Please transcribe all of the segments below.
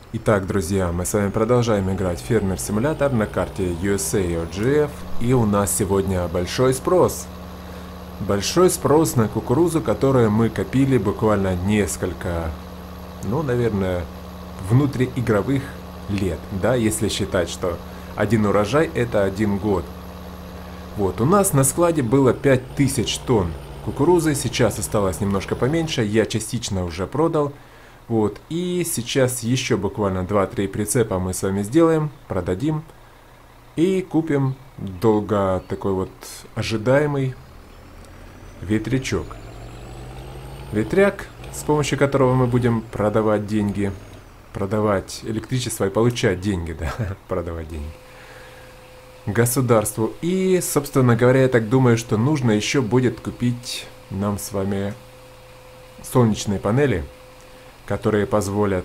Итак, друзья, мы с вами продолжаем играть в Farming Simulator на карте USA OGF, и у нас сегодня большой спрос. Большой спрос на кукурузу, которую мы копили буквально несколько, наверное, внутриигровых лет, да, если считать, что один урожай это 1 год. Вот, у нас на складе было 5000 тонн кукурузы, сейчас осталось немножко поменьше, я частично уже продал. Вот, и сейчас еще буквально 2-3 прицепа мы с вами сделаем, продадим и купим долго такой вот ожидаемый ветрячок. Ветряк, с помощью которого мы будем продавать деньги, продавать электричество и получать деньги, да, продавать деньги государству. И, собственно говоря, я так думаю, что нужно еще будет купить нам с вами солнечные панели, которые позволят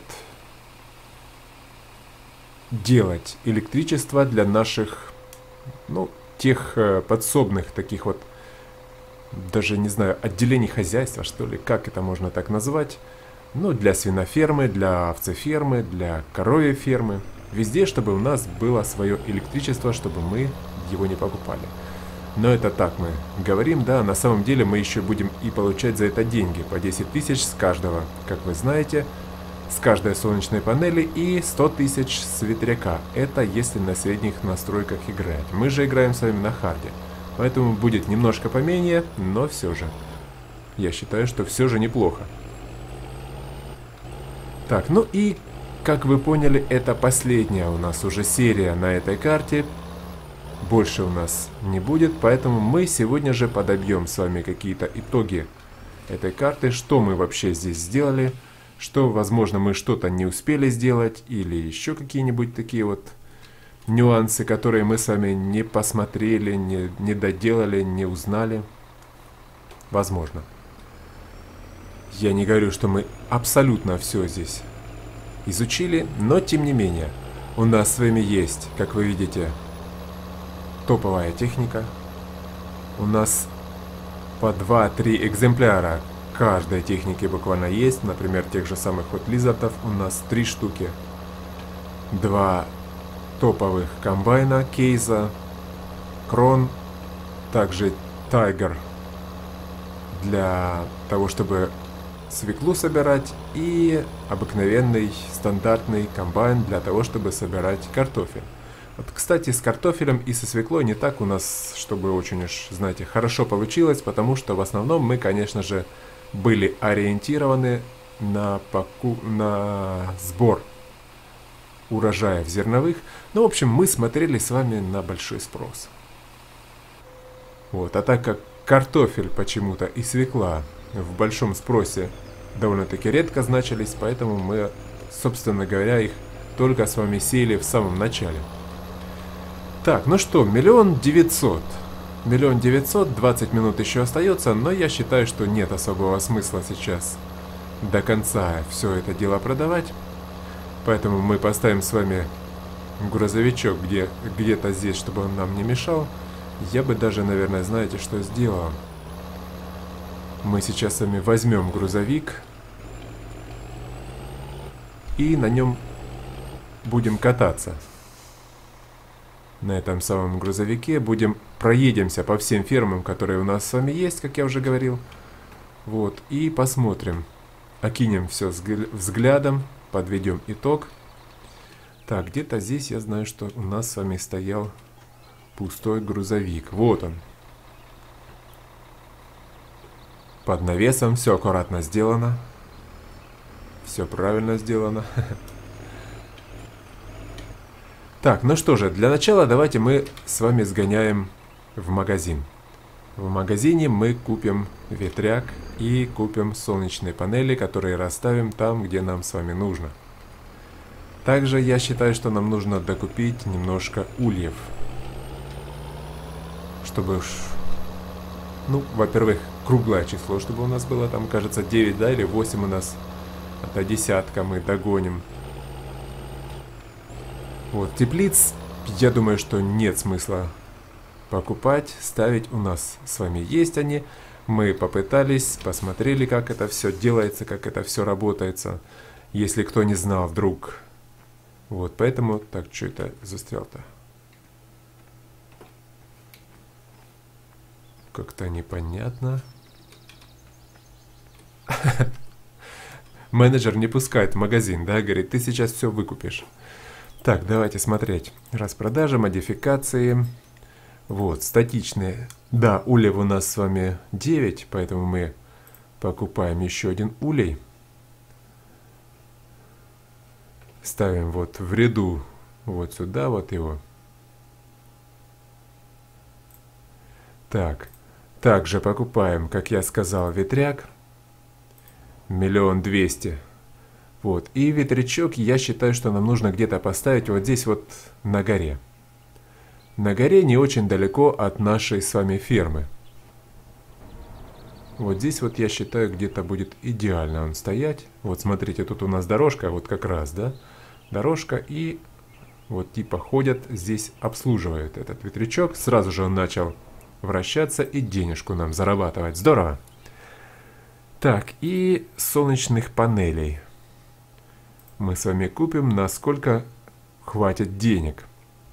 делать электричество для наших, тех подсобных таких вот, даже не знаю, отделений хозяйства, что ли, как это можно так назвать, для свинофермы, для овцефермы, для коровьей фермы, везде, чтобы у нас было свое электричество, чтобы мы его не покупали. Но это так мы говорим, да, на самом деле мы еще будем и получать за это деньги, по 10 тысяч с каждого, как вы знаете, с каждой солнечной панели и 100 тысяч с ветряка. Это если на средних настройках играть. Мы же играем с вами на харде, поэтому будет немножко поменее, но все же. Я считаю, что все же неплохо. Так, и как вы поняли, это последняя у нас уже серия на этой карте. Больше у нас не будет, поэтому мы сегодня же подобьем с вами какие-то итоги этой карты, что мы вообще здесь сделали, что, возможно, мы что-то не успели сделать, или еще какие-нибудь такие вот нюансы, которые мы с вами не посмотрели, не доделали, не узнали. Возможно. Я не говорю, что мы абсолютно все здесь изучили, но тем не менее, у нас с вами есть, как вы видите, топовая техника. У нас по 2-3 экземпляра каждой техники буквально есть. Например, тех же самых вот лизардов у нас 3 штуки. 2 топовых комбайна кейса, крон, также тайгер для того, чтобы свеклу собирать, и обыкновенный стандартный комбайн для того, чтобы собирать картофель. Вот, кстати, с картофелем и со свеклой не так у нас, чтобы очень уж, знаете, хорошо получилось, потому что в основном мы, конечно же, были ориентированы на сбор урожаев зерновых. В общем, мы смотрели с вами на большой спрос. Вот, а так как картофель почему-то и свекла в большом спросе довольно-таки редко значились, поэтому мы, собственно говоря, их только с вами сеяли в самом начале. Так, 1 900 000 1 900 000, 20 минут еще остается, но я считаю, что нет особого смысла сейчас до конца все это дело продавать. Поэтому мы поставим с вами грузовичок где-то здесь, чтобы он нам не мешал. Я бы даже, наверное, знаете, что сделал? Мы сейчас с вами возьмем грузовик и на нем будем кататься. На этом самом грузовике проедемся по всем фермам, которые у нас с вами есть, как я уже говорил. Вот, и посмотрим, окинем все взглядом, подведем итог. Так, где-то здесь я знаю, что у нас с вами стоял пустой грузовик. Вот он. Под навесом, все аккуратно сделано. Все правильно сделано. Так, что же, для начала давайте мы с вами сгоняем в магазин. В магазине мы купим ветряк и купим солнечные панели, которые расставим там, где нам с вами нужно. Также я считаю, что нам нужно докупить немножко ульев. Чтобы уж, во-первых, круглое число, чтобы у нас было там, кажется, 9, да, или 8 у нас. До десятка мы догоним. Вот, теплиц, я думаю, что нет смысла покупать, ставить. У нас с вами есть они. Мы попытались, посмотрели, как это все делается, как это все работается. Если кто не знал, вдруг Вот, поэтому... Так, что это застрял-то? Как-то непонятно. Менеджер не пускает в магазин, да, говорит, ты сейчас все выкупишь. Так, давайте смотреть. Распродажа, модификации. Вот, статичные. Да, улев у нас с вами 9, поэтому мы покупаем еще один улей. Ставим вот в ряду вот сюда вот его. Так, также покупаем, как я сказал, ветряк. 1 200 000. Вот, и ветрячок я считаю, что нам нужно где-то поставить вот здесь вот на горе. На горе не очень далеко от нашей с вами фермы. Вот здесь вот я считаю, где-то будет идеально он стоять. Вот смотрите, тут у нас дорожка, вот как раз, да? Дорожка, и вот типа ходят, здесь обслуживают этот ветрячок. Сразу же он начал вращаться и денежку нам зарабатывать. Здорово! Так, и солнечных панелей мы с вами купим, насколько хватит денег.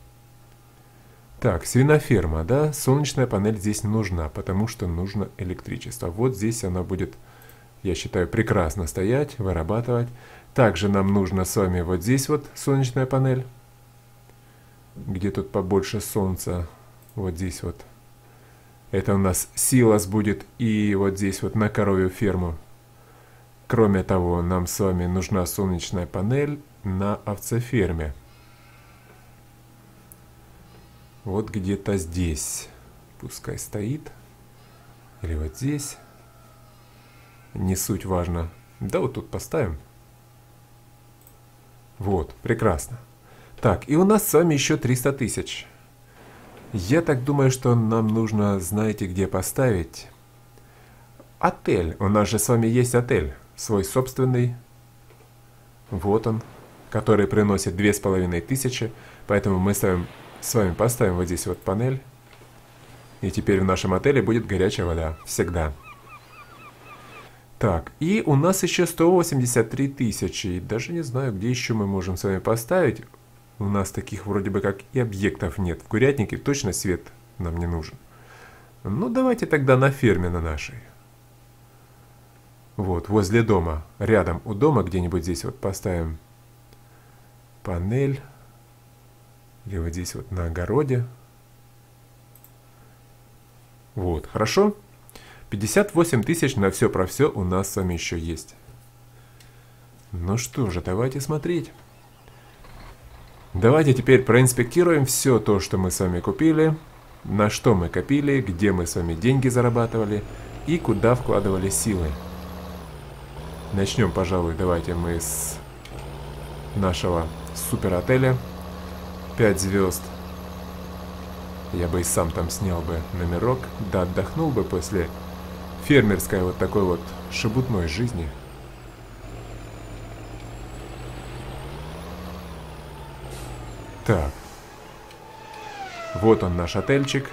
Так, свиноферма, да, солнечная панель здесь нужна, потому что нужно электричество. Вот здесь она будет, я считаю, прекрасно стоять, вырабатывать. Также нам нужно с вами вот здесь вот солнечная панель, где тут побольше солнца, вот здесь вот. Это у нас силос будет, и вот здесь вот на коровью ферму. Кроме того, нам с вами нужна солнечная панель на овцеферме. Вот где-то здесь. Пускай стоит. Или вот здесь. Не суть важно. Да вот тут поставим. Вот, прекрасно. Так, и у нас с вами еще 300 000. Я так думаю, что нам нужно, знаете, где поставить? Отель. У нас же с вами есть отель. Свой собственный. Вот он. Который приносит 2500. Поэтому мы с вами поставим вот здесь вот панель. И теперь в нашем отеле будет горячая вода. Всегда. Так, и у нас еще 183 000. Даже не знаю, где еще мы можем с вами поставить. У нас таких вроде бы как и объектов нет. В курятнике точно свет нам не нужен. Ну, давайте тогда на ферме на нашей. Вот, возле дома. Рядом у дома где-нибудь здесь вот поставим панель. Или вот здесь вот на огороде. Вот, хорошо. 58 000 на все про все у нас с вами еще есть. Ну что же, давайте смотреть. Давайте теперь проинспектируем все то, что мы с вами купили, на что мы копили, где мы с вами деньги зарабатывали и куда вкладывали силы. Начнем, пожалуй, давайте мы с нашего супер отеля 5 звезд. Я бы и сам там снял бы номерок, да отдохнул бы после фермерской вот такой вот шебутной жизни. Так, вот он наш отельчик.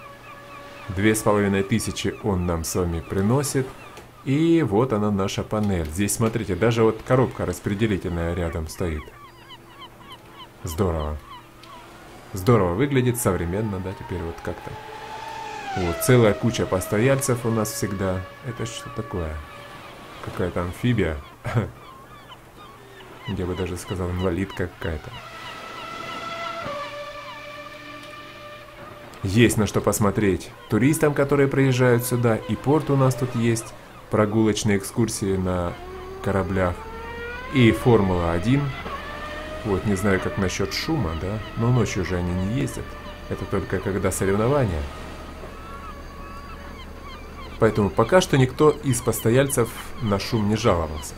2500 он нам с вами приносит. И вот она наша панель. Здесь, смотрите, даже вот коробка распределительная рядом стоит. Здорово. Здорово выглядит, современно, да, теперь вот как-то. Вот, целая куча постояльцев у нас всегда. Это что такое? Какая-то амфибия. Я бы даже сказал, инвалидка какая-то. Есть на что посмотреть туристам, которые приезжают сюда. И порт у нас тут есть. Прогулочные экскурсии на кораблях. И Формула-1. Вот, не знаю, как насчет шума, да? Но ночью же они не ездят. Это только когда соревнования. Поэтому пока что никто из постояльцев на шум не жаловался.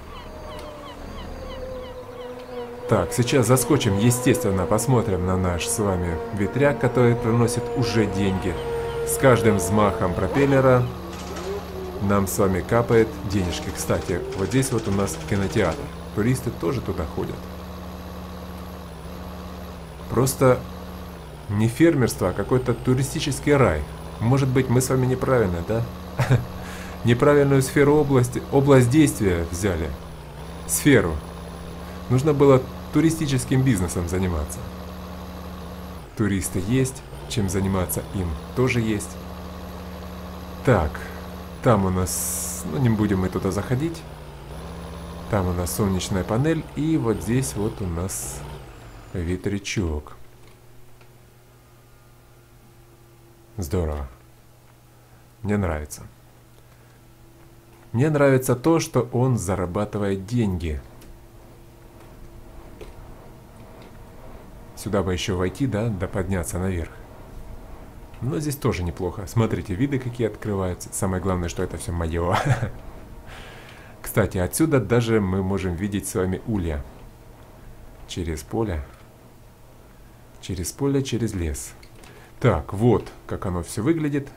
Так, сейчас заскочим, естественно, посмотрим на наш с вами ветряк, который приносит уже деньги. С каждым взмахом пропеллера нам с вами капает денежки. Кстати, вот здесь вот у нас кинотеатр. Туристы тоже туда ходят. Просто не фермерство, а какой-то туристический рай. Может быть, мы с вами неправильно, да? Неправильную сферу область действия взяли. Сферу. Нужно было туристическим бизнесом заниматься. Туристы есть, чем заниматься им тоже есть. Так, там у нас, ну не будем мы туда заходить. Там у нас солнечная панель, и вот здесь вот у нас ветрячок. Здорово. Мне нравится. Мне нравится то, что он зарабатывает деньги. Сюда бы еще войти, да подняться наверх. Но здесь тоже неплохо. Смотрите, виды какие открываются. Самое главное, что это все мое. Кстати, отсюда даже мы можем видеть с вами улья. Через поле. Через поле, через лес. Так, вот как оно все выглядит.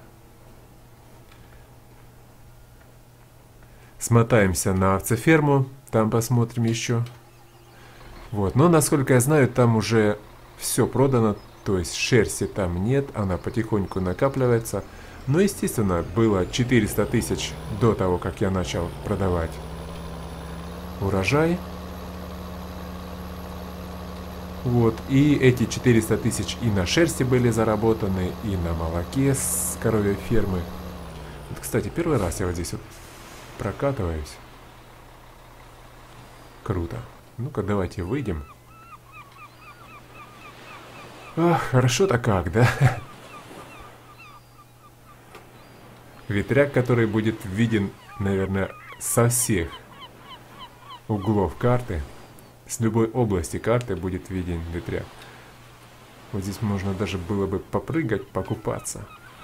Смотаемся на овцеферму. Там посмотрим еще. Вот, но насколько я знаю, там уже все продано. То есть шерсти там нет, она потихоньку накапливается. Но, естественно, было 400 тысяч до того, как я начал продавать урожай. Вот, и эти 400 тысяч и на шерсти были заработаны, и на молоке с коровьей фермы. Вот, кстати, первый раз я вот здесь вот прокатываюсь. Круто. Ну-ка, давайте выйдем. Ах, хорошо-то как, да? Ветряк, который будет виден, наверное, со всех углов карты. С любой области карты будет виден ветряк. Вот здесь можно даже было бы попрыгать, покупаться.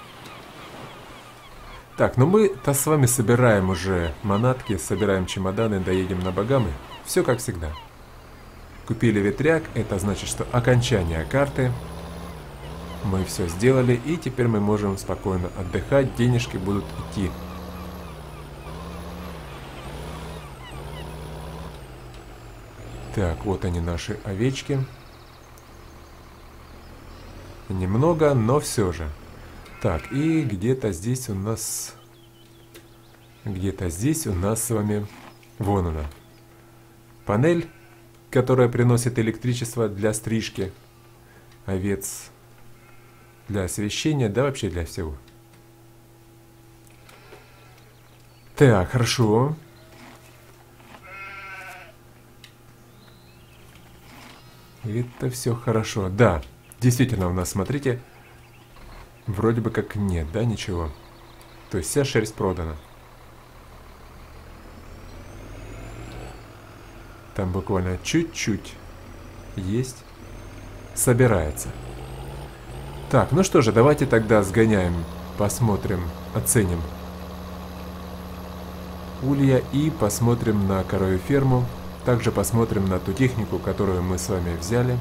Так, ну мы-то с вами собираем уже манатки, собираем чемоданы, доедем на Багамы. Все как всегда. Купили ветряк, это значит, что окончание карты. Мы все сделали, и теперь мы можем спокойно отдыхать, денежки будут идти. Так, вот они, наши овечки. Немного, но все же. Так, и где-то здесь у нас... Где-то здесь у нас с вами... Вон она. Панель, которая приносит электричество для стрижки овец, для освещения, да вообще для всего. Так, хорошо. Это все хорошо. Да, действительно у нас, смотрите, вроде бы как нет, да, ничего. То есть вся шерсть продана. Там буквально чуть-чуть есть. Собирается. Так, ну что же, давайте тогда сгоняем, посмотрим, оценим улья и посмотрим на коровью ферму. Также посмотрим на ту технику, которую мы с вами взяли.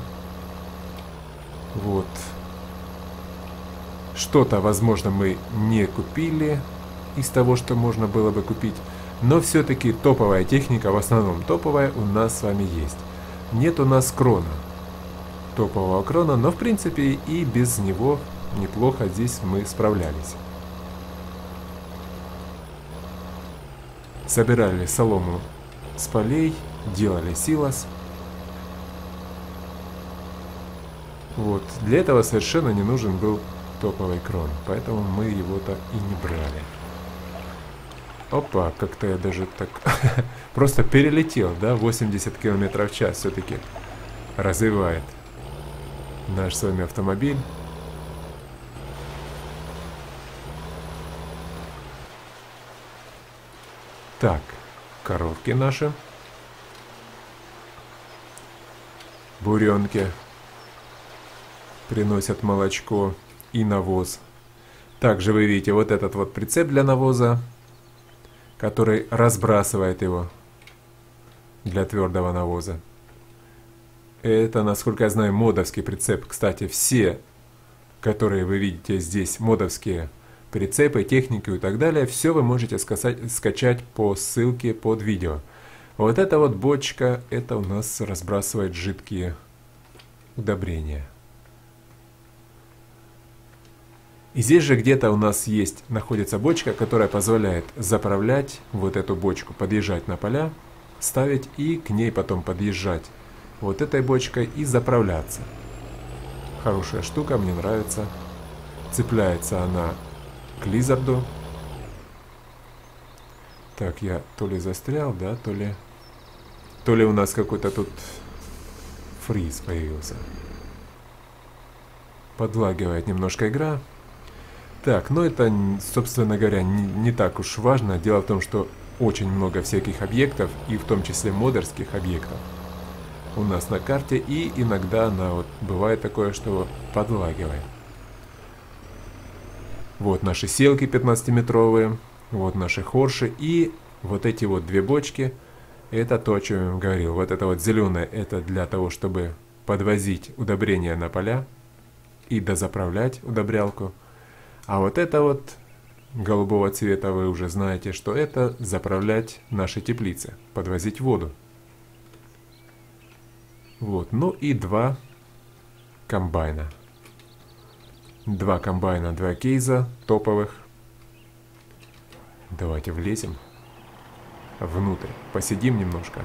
Вот. Что-то, возможно, мы не купили из того, что можно было бы купить. Но все-таки топовая техника, в основном топовая, у нас с вами есть. Нет у нас крона. Топового крона, но в принципе и без него неплохо здесь мы справлялись. Собирали солому с полей, делали силос. Вот. Для этого совершенно не нужен был топовый крон, поэтому мы его-то и не брали. Опа, как-то я даже так просто перелетел, да, 80 км в час все-таки развивает наш с вами автомобиль. Так, коровки наши. Буренки приносят молочко и навоз. Также вы видите вот этот вот прицеп для навоза, который разбрасывает его для твердого навоза. Это, насколько я знаю, модовский прицеп. Кстати, все, которые вы видите здесь, модовские прицепы, технику и так далее, все вы можете скачать по ссылке под видео. Вот эта вот бочка, это у нас разбрасывает жидкие удобрения. И здесь же где-то у нас находится бочка, которая позволяет заправлять вот эту бочку, подъезжать на поля, ставить и к ней потом подъезжать вот этой бочкой и заправляться. Хорошая штука, мне нравится. Цепляется она к лизарду. Так, я то ли застрял, да, то ли у нас какой-то тут фриз появился. Подлагивает немножко игра. Так, но это, собственно говоря, не так уж важно. Дело в том, что очень много всяких объектов, и в том числе модерских объектов, у нас на карте, и иногда она вот бывает такое, что подлагивает. Вот наши селки 15-метровые, вот наши хорши, и вот эти вот две бочки, это то, о чем я говорил. Вот это вот зеленое, это для того, чтобы подвозить удобрения на поля и дозаправлять удобрялку. А вот это вот голубого цвета, вы уже знаете, что это заправлять наши теплицы, подвозить воду. Вот, ну и два комбайна. Два комбайна, два кейза топовых. Давайте влезем внутрь, посидим немножко.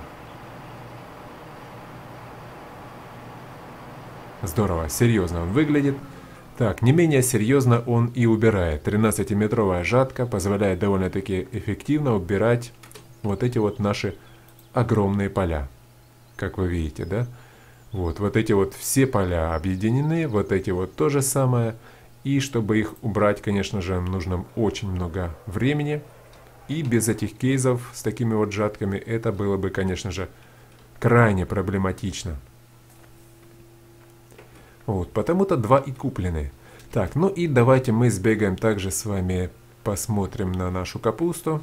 Здорово, серьезно он выглядит. Так, не менее серьезно он и убирает. 13-метровая жатка позволяет довольно-таки эффективно убирать вот эти вот наши огромные поля. Как вы видите, да? Вот эти вот все поля объединены, вот эти вот то же самое. И чтобы их убрать, конечно же, нужно очень много времени. И без этих кейсов с такими вот жатками это было бы, конечно же, крайне проблематично. Вот, потому-то два и куплены. Так, ну и давайте мы сбегаем также с вами, посмотрим на нашу капусту.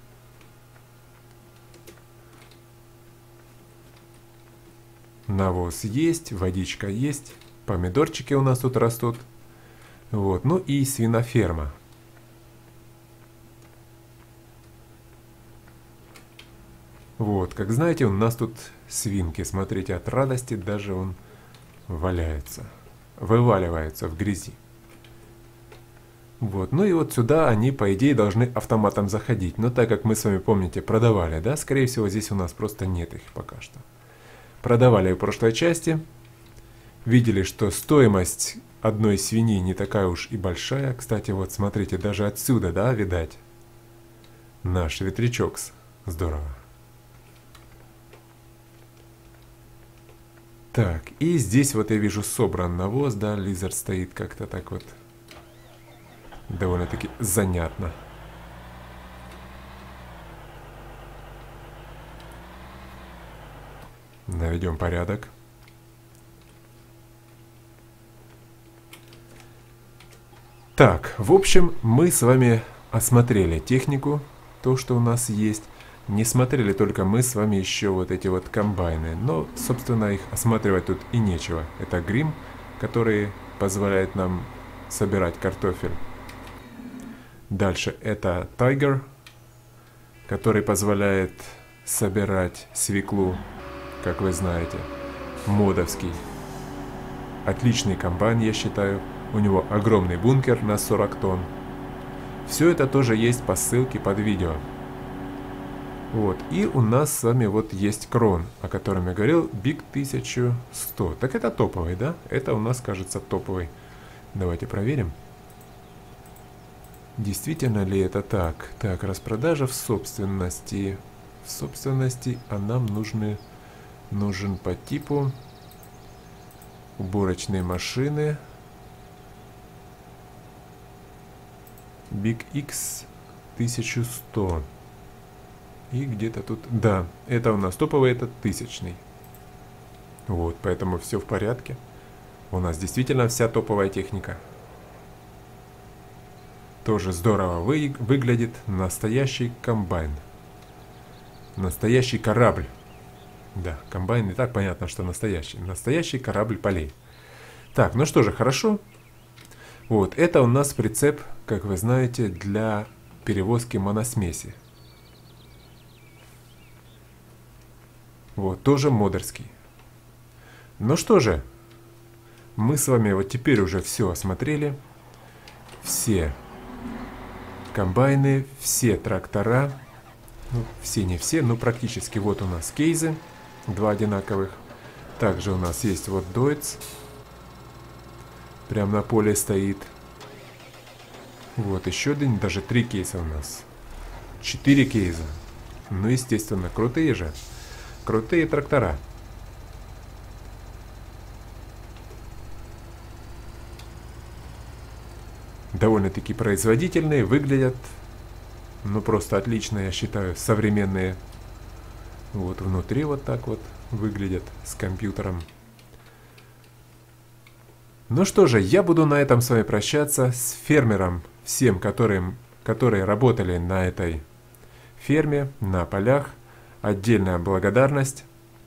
Навоз есть, водичка есть, помидорчики у нас тут растут. Вот, ну и свиноферма. Вот, как знаете, у нас тут свинки, смотрите, от радости даже он валяется, вываливается в грязи. Вот, ну и вот сюда они, по идее, должны автоматом заходить. Но так как мы с вами, помните, продавали, да, скорее всего, здесь у нас просто нет их пока что. Продавали в прошлой части, видели, что стоимость одной свиньи не такая уж и большая. Кстати, вот смотрите, даже отсюда, да, видать, наш ветрячок. Здорово. Так, и здесь вот я вижу собран навоз, да, лизард стоит как-то так вот. Довольно-таки занятно. Наведем порядок. Так, в общем, мы с вами осмотрели технику, то, что у нас есть. Не смотрели только мы с вами еще вот эти вот комбайны. Но, собственно, их осматривать тут и нечего. Это грим, который позволяет нам собирать картофель. Дальше это Tiger, который позволяет собирать свеклу, как вы знаете. Модовский. Отличный комбайн, я считаю. У него огромный бункер на 40 тонн. Все это тоже есть по ссылке под видео. Вот, и у нас с вами вот есть крон, о котором я говорил, Big 1100. Так это топовый, да? Это у нас, кажется, топовый. Давайте проверим. Действительно ли это так? Так, распродажа в собственности. В собственности, а нам нужен по типу уборочные машины. Big X 1100. И где-то тут... Да, это у нас топовый, это 1000-й. Вот, поэтому все в порядке. У нас действительно вся топовая техника. Тоже здорово выглядит. Настоящий комбайн. Настоящий корабль. Да, комбайн, и так понятно, что настоящий. Настоящий корабль полей. Так, ну что же, хорошо. Вот, это у нас прицеп, как вы знаете, для перевозки моносмеси. Вот, тоже модерский. Ну что же, мы с вами вот теперь уже все осмотрели. Все комбайны, все трактора. Ну, все не все, но практически вот у нас кейзы, два одинаковых. Также у нас есть вот Дойц. Прям на поле стоит. Вот еще один, даже 3 кейса у нас. 4 кейса. Ну, естественно, крутые же. Крутые трактора. Довольно-таки производительные, выглядят, ну, просто отлично, я считаю, современные. Вот внутри вот так вот выглядят с компьютером. Ну что же, я буду на этом с вами прощаться, с фермером, всем, которые работали на этой ферме, на полях. Отдельная благодарность.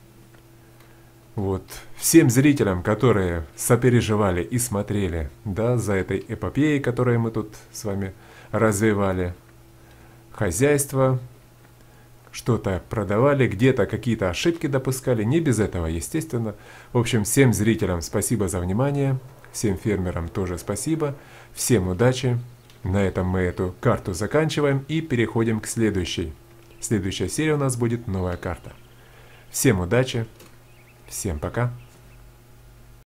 Вот. Всем зрителям, которые сопереживали и смотрели, да, за этой эпопеей, которую мы тут с вами развивали. Хозяйство, что-то продавали, где-то какие-то ошибки допускали, не без этого, естественно. В общем, всем зрителям спасибо за внимание, всем фермерам тоже спасибо, всем удачи. На этом мы эту карту заканчиваем и переходим к следующей. Следующая серия у нас будет новая карта. Всем удачи, всем пока.